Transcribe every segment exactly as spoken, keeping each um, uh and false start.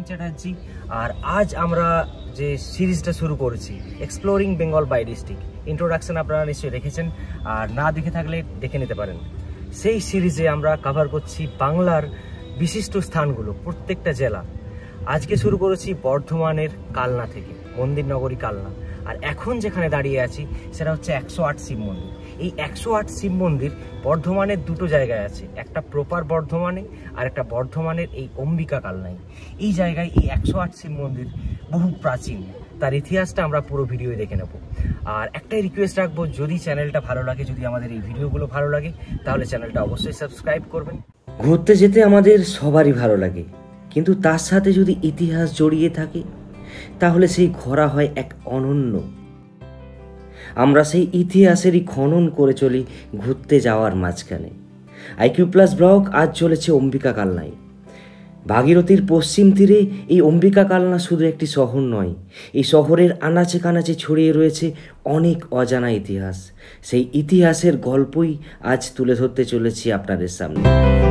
চ্যাটার্জি। আর আজ আমরা যে সিরিজটা শুরু করেছি exploring Bengal by district, introduction আপনারা নিশ্চয়ই দেখেছেন, আর না দেখে থাকলে দেখে নিতে পারেন। সেই সিরিজে আমরা কভার করছি বাংলার বিশিষ্ট স্থানগুলো, প্রত্যেকটা জেলা। আজকে শুরু করেছি বর্ধমানের কালনা থেকে, মন্দির নগরী কালনা। আর এখন যেখানে দাঁড়িয়ে আছি সেটা হচ্ছে একশো আট শিব মন্দির। এই একশো আট শিব মন্দির বর্ধমানের দুটো জায়গায় আছে, একটা প্রপার বর্ধমানে আর একটা বর্ধমানের এই অম্বিকা কালনায়। এই জায়গায় এই একশো আট শিব মন্দির বহু প্রাচীন, তার ইতিহাসটা আমরা পুরো ভিডিও দেখে নেব। আর একটাই রিকোয়েস্ট রাখবো, যদি চ্যানেলটা ভালো লাগে, যদি আমাদের এই ভিডিওগুলো ভালো লাগে, তাহলে চ্যানেলটা অবশ্যই সাবস্ক্রাইব করবেন। ঘুরতে যেতে আমাদের সবারই ভালো লাগে, কিন্তু তার সাথে যদি ইতিহাস জড়িয়ে থাকে তাহলে সেই ঘোরা হয় এক অনন্য। আমরা সেই ইতিহাসেরই খনন করে চলি ঘুরতে যাওয়ার মাঝখানে। আইকিউ প্লাস ব্লগ আজ চলেছে অম্বিকা কালনায়। ভাগীরথীর পশ্চিম তীরে এই অম্বিকা কালনা শুধু একটি শহর নয়, এই শহরের আনাচে কানাচে ছড়িয়ে রয়েছে অনেক অজানা ইতিহাস। সেই ইতিহাসের গল্পই আজ তুলে ধরতে চলেছি আপনাদের সামনে।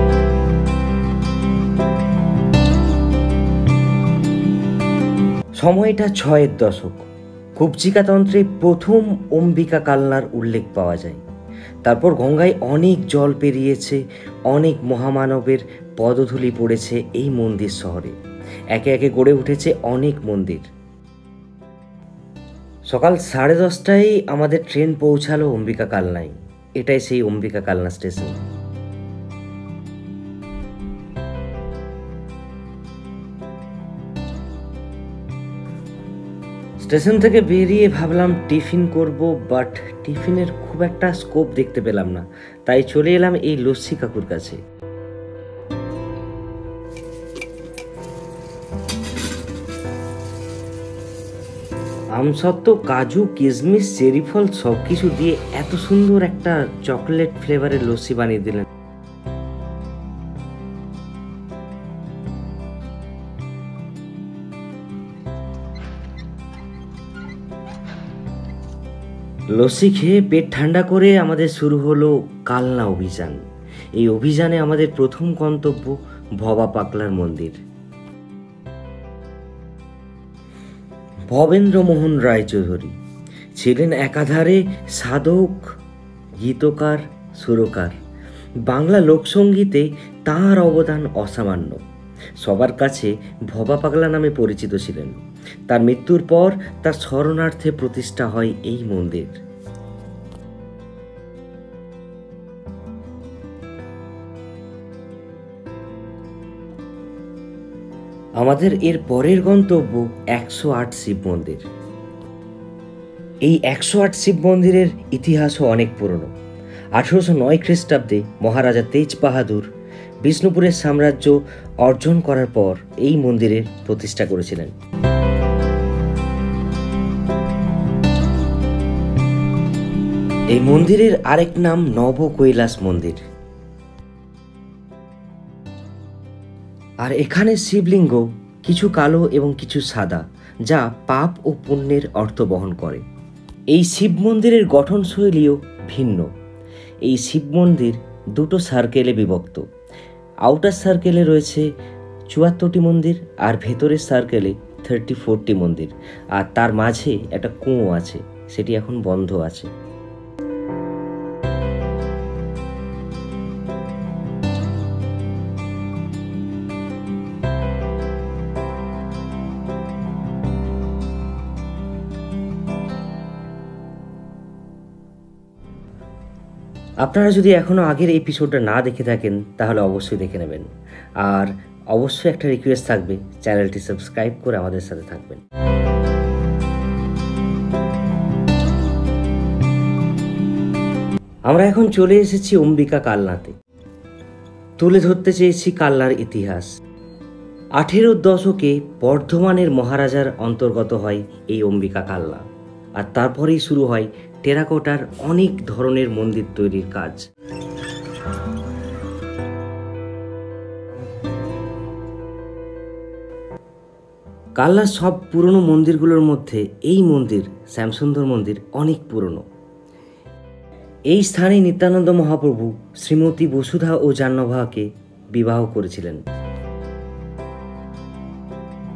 সময়টা ছয়ের দশক। কুব্জিকাতন্ত্রে প্রথম অম্বিকা কালনার উল্লেখ পাওয়া যায়। তারপর গঙ্গায় অনেক জল পেরিয়েছে, অনেক মহামানবের পদধূলি পড়েছে এই মন্দির শহরে। একে একে গড়ে উঠেছে অনেক মন্দির। সকাল সাড়ে দশটায় আমাদের ট্রেন পৌঁছালো অম্বিকা কালনায়। এটাই সেই অম্বিকা কালনা স্টেশন। স্টেশন থেকে বেরিয়ে ভাবলাম টিফিন করব, বাট টিফিনের খুব একটা স্কোপ দেখতে পেলাম না, তাই চলে এলাম এই লস্যি কাকুর কাছে। আমসত্ত্ব, কাজু, কিশমিশ, চেরি ফল সব কিছু দিয়ে এত সুন্দর একটা চকলেট ফ্লেভারের লস্যি বানিয়ে দিলেন। লস্যি খেয়ে পেট ঠান্ডা করে আমাদের শুরু হলো কালনা অভিযান। এই অভিযানে আমাদের প্রথম গন্তব্য ভবা পাগলার মন্দির। ভবেন্দ্রমোহন রায়চৌধুরী ছিলেন একাধারে সাধক, গীতকার, সুরকার। বাংলা লোকসঙ্গীতে তাঁর অবদান অসামান্য। সবার কাছে ভবা পাগলা নামে পরিচিত ছিলেন। তার মৃত্যুর পর তার স্মরণার্থে প্রতিষ্ঠা হয় এই মন্দির। আমাদের এর পরের গন্তব্য একশো আট শিব মন্দির। এই একশো আট শিব মন্দিরের ইতিহাসও অনেক পুরনো। আঠেরোশো নয় খ্রিস্টাব্দে মহারাজা তেজ বাহাদুর বিষ্ণুপুরের সাম্রাজ্য অর্জন করার পর এই মন্দিরের প্রতিষ্ঠা করেছিলেন। এই মন্দিরের আরেক নাম নব কৈলাস মন্দির। আর এখানে শিবলিঙ্গ কিছু কালো এবং কিছু সাদা, যা পাপ ও পুণ্যের অর্থ বহন করে। এই শিব মন্দিরের গঠনশৈলীও ভিন্ন। এই শিব মন্দির দুটো সার্কেলে বিভক্ত। আউটার সার্কেলে রয়েছে চুয়াত্তরটি মন্দির, আর ভেতরের সার্কেলে থার্টি ফোরটি মন্দির। আর তার মাঝে একটা কুঁয়ো আছে, সেটি এখন বন্ধ আছে। আপনারা যদি এখনও আগের এপিসোডটা না দেখে থাকেন তাহলে অবশ্যই দেখে নেবেন। আর অবশ্যই একটা রিকোয়েস্ট থাকবে, চ্যানেলটি সাবস্ক্রাইব করে আমাদের সাথে থাকবেন। আমরা এখন চলে এসেছি অম্বিকা কালনাতে। তুলে ধরতে চেয়েছি কালনার ইতিহাস। আঠেরোর দশকে বর্ধমানের মহারাজার অন্তর্গত হয় এই অম্বিকা কালনা। আর তারপরেই শুরু হয় টেরাকোটার অনেক ধরনের মন্দির তৈরির কাজ। কালনার সব পুরনো মন্দিরগুলোর মধ্যে এই মন্দির, শ্যামসুন্দর মন্দির, অনেক পুরনো। এই স্থানে নিত্যানন্দ মহাপ্রভু শ্রীমতী বসুধা ও জাহ্নবাকে বিবাহ করেছিলেন।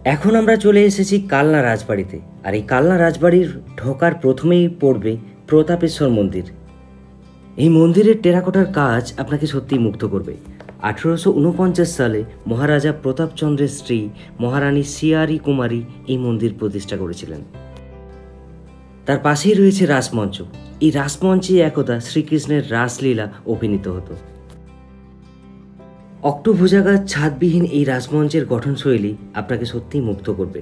এখন আমরা চলে এসেছি কালনা রাজবাড়িতে। আর এই কালনা রাজবাড়ির ঢোকার প্রথমেই পড়বে প্রতাপেশ্বর মন্দির। এই মন্দিরের টেরাকোটার কাজ আপনাকে সত্যিই মুগ্ধ করবে। আঠেরোশো উনপঞ্চাশ সালে মহারাজা প্রতাপচন্দ্রের স্ত্রী মহারানী সিয়ারি কুমারী এই মন্দির প্রতিষ্ঠা করেছিলেন। তার পাশেই রয়েছে রাসমঞ্চ। এই রাসমঞ্চে একদা শ্রীকৃষ্ণের রাসলীলা অভিনীত হতো। অক্টোভুজাকার ছাদবিহীন এই রাসমঞ্চের গঠনশৈলী আপনাকে সত্যিই মুগ্ধ করবে।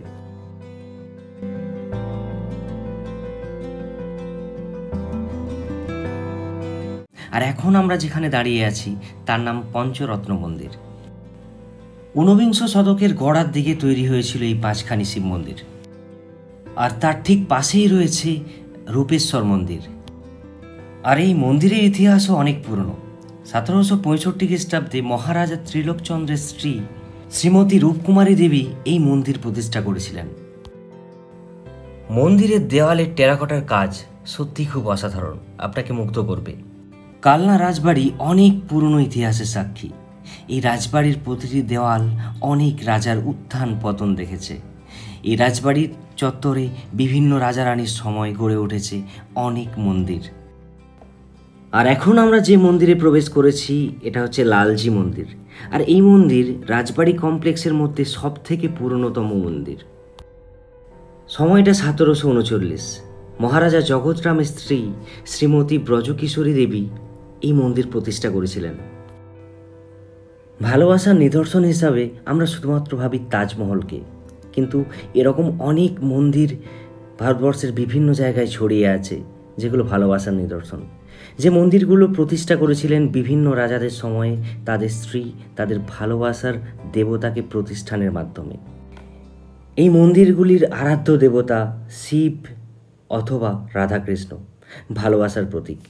আর এখন আমরা যেখানে দাঁড়িয়ে আছি তার নাম পঞ্চরত্ন মন্দির। ঊনবিংশ শতকের গড়ার দিকে তৈরি হয়েছিল এই পাঁচখানি শিব মন্দির। আর তার ঠিক পাশেই রয়েছে রূপেশ্বর মন্দির। আর এই মন্দিরের ইতিহাসও অনেক পুরনো। সতেরোশো পঁয়ষট্টি খ্রিস্টাব্দে মহারাজা ত্রিলোকচন্দ্রের স্ত্রী শ্রীমতী রূপকুমারী দেবী এই মন্দির প্রতিষ্ঠা করেছিলেন। মন্দিরের দেওয়ালের টেরাকোটার কাজ সত্যি খুব অসাধারণ, আপনাকে মুগ্ধ করবে। কালনা রাজবাড়ি অনেক পুরনো ইতিহাসের সাক্ষী। এই রাজবাড়ির প্রতিটি দেওয়াল অনেক রাজার উত্থান পতন দেখেছে। এই রাজবাড়ির চত্বরে বিভিন্ন রাজা রানীর সময় গড়ে উঠেছে অনেক মন্দির। আর এখন আমরা যে মন্দিরে প্রবেশ করেছি এটা হচ্ছে লালজি মন্দির। আর এই মন্দির রাজবাড়ি কমপ্লেক্সের মধ্যে সব থেকে পুরনোতম মন্দির। সময়টা সতেরোশো উনচল্লিশ। মহারাজা জগৎরামের স্ত্রী শ্রীমতী ব্রজকিশোরী দেবী এই মন্দির প্রতিষ্ঠা করেছিলেন। ভালোবাসার নিদর্শন হিসাবে আমরা শুধুমাত্র ভাবি তাজমহলকে, কিন্তু এরকম অনেক মন্দির ভারতবর্ষের বিভিন্ন জায়গায় ছড়িয়ে আছে যেগুলো ভালোবাসার নিদর্শন। যে মন্দিরগুলো প্রতিষ্ঠা করেছিলেন বিভিন্ন রাজাদের সময়ে তাদের স্ত্রী তাদের ভালোবাসার দেবতাকে প্রতিষ্ঠানের মাধ্যমে। এই মন্দিরগুলির আরাধ্য দেবতা শিব অথবা রাধাকৃষ্ণ, ভালোবাসার প্রতীক।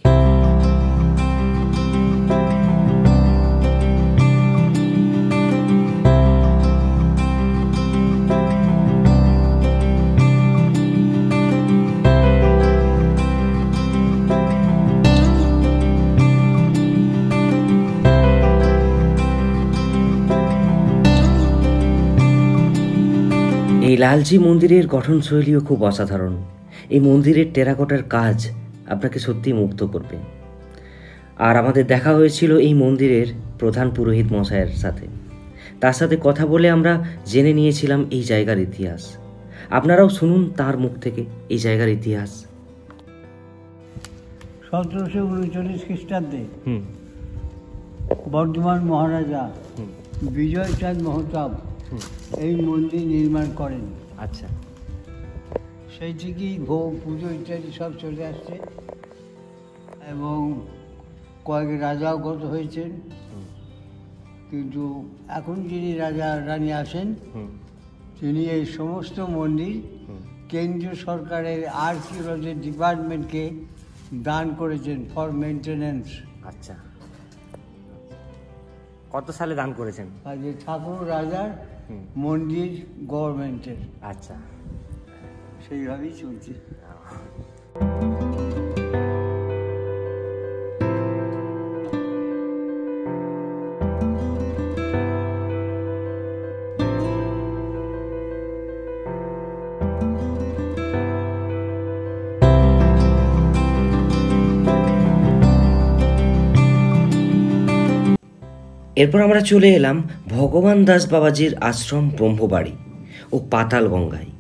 এই লালজি মন্দিরের গঠনশৈলীও খুব অসাধারণ। এই মন্দিরের টেরাকোটার কাজ আপনাকে সত্যিই মুগ্ধ করবে। আর আমাদের দেখা হয়েছিল এই মন্দিরের প্রধান পুরোহিত মশাইয়ের সাথে। তার সাথে কথা বলে আমরা জেনে নিয়েছিলাম এই জায়গার ইতিহাস। আপনারাও শুনুন তার মুখ থেকে এই জায়গার ইতিহাস। সতেরোশো উনচল্লিশ খ্রিস্টাব্দে বর্ধমান মহারাজা বিজয়চাঁদ মহতাব এই মন্দির নির্মাণ করেন। আচ্ছা, সেই থেকেই ভোগ পুজো ইত্যাদি সব চলে আসছে এবং কয়েক রাজাও গত হয়েছেন। কিন্তু এখন যিনি রাজা রানী আসেন তিনি এই সমস্ত মন্দির কেন্দ্রীয় সরকারের আর্কিওলজি ডিপার্টমেন্টকে দান করেছেন ফর মেনটেন্যান্স। আচ্ছা, কত সালে দান করেছেন? আর যে ঠাকুর রাজার মন্দির গভর্নমেন্টের। আচ্ছা, সেইভাবেই চলছে। এরপর আমরা চলে এলাম ভগবান দাস বাবাজির আশ্রম ব্রহ্মবাড়ি ও পাতাল গঙ্গায়।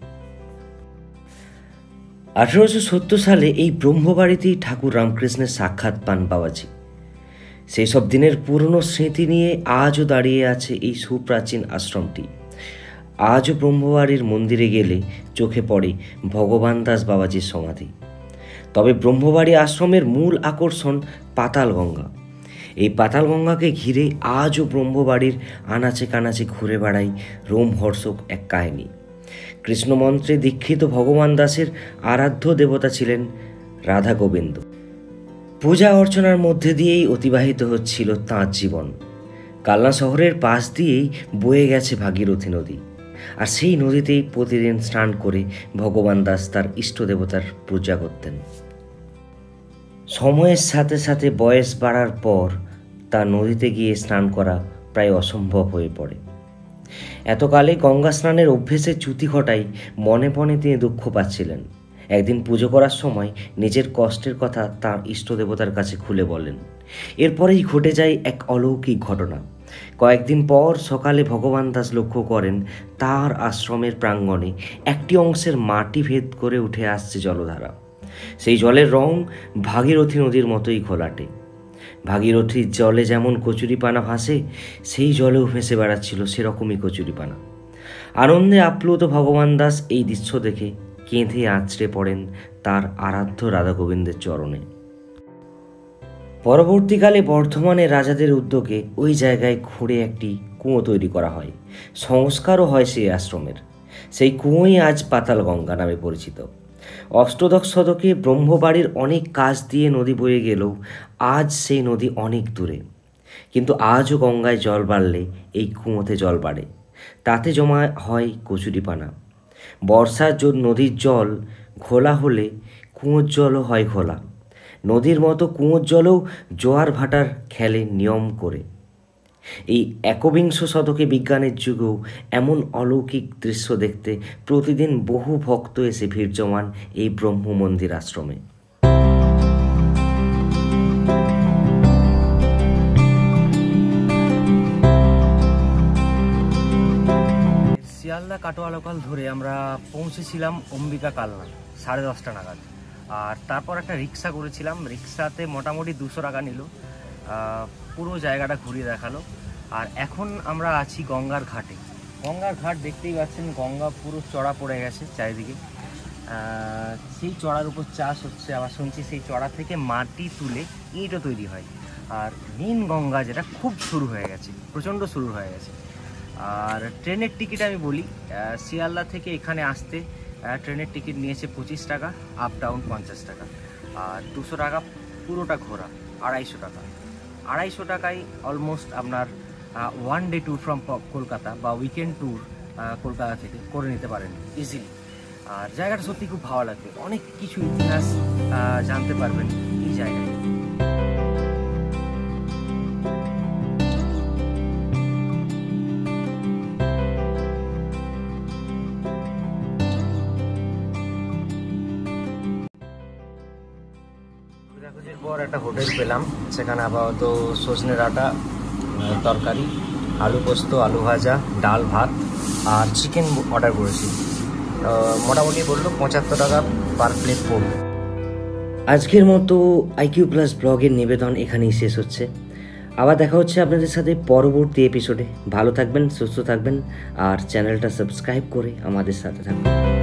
আঠেরোশো সত্তর সালে এই ব্রহ্মবাড়িতেই ঠাকুর রামকৃষ্ণের সাক্ষাৎ পান বাবাজি। সেই সব দিনের পুরনো স্মৃতি নিয়ে আজও দাঁড়িয়ে আছে এই সুপ্রাচীন আশ্রমটি। আজও ব্রহ্মবাড়ির মন্দিরে গেলে চোখে পড়ে ভগবান দাস বাবাজির সমাধি। তবে ব্রহ্মবাড়ি আশ্রমের মূল আকর্ষণ পাতাল গঙ্গা। এই পাতাল গঙ্গাকে ঘিরে আজও ব্রহ্মবাড়ির আনাচে কানাচে ঘুরে বেড়ায় রোমহর্ষক এক কাহিনী। কৃষ্ণমন্ত্রে দীক্ষিত ভগবান দাসের আরাধ্য দেবতা ছিলেন রাধা গোবিন্দ। পূজা অর্চনার মধ্যে দিয়েই অতিবাহিত হচ্ছিল তাঁর জীবন। কালনা শহরের পাশ দিয়েই বয়ে গেছে ভাগীরথী নদী। আর সেই নদীতেই প্রতিদিন স্নান করে ভগবান দাস তার ইষ্ট দেবতার পূজা করতেন। সময়ের সাথে সাথে বয়স বাড়ার পর তা নদীতে গিয়ে স্নান করা প্রায় অসম্ভব হয়ে পড়ে। এতকালে গঙ্গা স্নানের অভ্যেসে চ্যুতি ঘটাই মনে মনে তিনি দুঃখ পাচ্ছিলেন। একদিন পুজো করার সময় নিজের কষ্টের কথা তার ইষ্ট দেবতার কাছে খুলে বলেন। এরপরেই ঘটে যায় এক অলৌকিক ঘটনা। কয়েকদিন পর সকালে ভগবান দাস লক্ষ্য করেন তার আশ্রমের প্রাঙ্গণে একটি অংশের মাটি ভেদ করে উঠে আসছে জলধারা। সেই জলের রং ভাগীরথী নদীর মতোই ঘোলাটে। ভাগীরথীর জলে যেমন কচুরিপানা ভাসে, সেই জলেও ভেসে বেড়াচ্ছিল সেরকমই কচুরিপানা। আনন্দে আপ্লুত ভগবান দাস এই দৃশ্য দেখে কেঁদে আঁচড়ে পড়েন তার আরাধ্য রাধা গোবিন্দের চরণে। পরবর্তীকালে বর্ধমানের রাজাদের উদ্যোগে ওই জায়গায় খুঁড়ে একটি কুঁয়ো তৈরি করা হয়। সংস্কারও হয় সেই আশ্রমের। সেই কুঁয়োই আজ পাতাল গঙ্গা নামে পরিচিত। অষ্টদশ শতকে ব্রহ্মবাড়ির অনেক কাজ দিয়ে নদী বয়ে গেলেও আজ সেই নদী অনেক দূরে। কিন্তু আজও গঙ্গায় জল বাড়লে এই কুঁয়োতে জল বাড়ে, তাতে জমা হয় কচুরিপানা। বর্ষার নদীর জল ঘোলা হলে কুঁয়োর জলও হয় ঘোলা। নদীর মতো কুঁয়োর জলেও জোয়ার ভাটার খেলে নিয়ম করে। এই একবিংশ শতকে বিজ্ঞানের যুগেও এমন অলৌকিক দৃশ্য দেখতে প্রতিদিন বহু ভক্ত এসে ভিড় জমান এই ব্রহ্ম মন্দির আশ্রমে। শিয়ালদা কাটোয়া লোকাল ধরে আমরা পৌঁছেছিলাম অম্বিকা কালনা সাড়ে দশটা নাগাদ। আর তারপর একটা রিক্সা করেছিলাম। রিক্সাতে মোটামুটি দুশো টাকা নিল, পুরো জায়গাটা ঘুরিয়ে দেখালো। আর এখন আমরা আছি গঙ্গার ঘাটে। গঙ্গার ঘাট দেখতেই পাচ্ছেন, গঙ্গা পুরো চড়া পড়ে গেছে চারিদিকে। সেই চড়ার উপর চাষ হচ্ছে। আবার শুনছি সেই চড়া থেকে মাটি তুলে ইঁটও তৈরি হয়। আর মেন গঙ্গা যেটা খুব শুরু হয়ে গেছে, প্রচণ্ড শুরু হয়ে গেছে। আর ট্রেনের টিকিট আমি বলি, শিয়ালদা থেকে এখানে আসতে ট্রেনের টিকিট নিয়েছে পঁচিশ টাকা, আপ ডাউন পঞ্চাশ টাকা। আর দুশো টাকা পুরোটা ঘোরা, আড়াইশো টাকা। আড়াইশো টাকায় অলমোস্ট আপনার one day tour from Kolkata বা উইকেন্ড ট্যুর কলকাতা থেকে করে নিতে পারেন ইজিলি। আর জায়গাটা সত্যি খুব ভালো লাগবে, অনেক কিছু ইতিহাস জানতে পারবেন এই জায়গায়। খোঁজাখুঁজির পর একটা হোটেল পেলাম, সেখানে আপাতত সজনে ডাঁটা তরকারি, আলু পোস্ত, আলু ভাজা, ডাল ভাত আর চিকেন অর্ডার করেছি। মোটামুটি বললো পঁচাত্তর টাকা পার প্লেট পড়বে। আজকের মতো আইকিউ প্লাস ব্লগের নিবেদন এখানেই শেষ হচ্ছে। আবার দেখা হচ্ছে আপনাদের সাথে পরবর্তী এপিসোডে। ভালো থাকবেন, সুস্থ থাকবেন আর চ্যানেলটা সাবস্ক্রাইব করে আমাদের সাথে থাকবেন।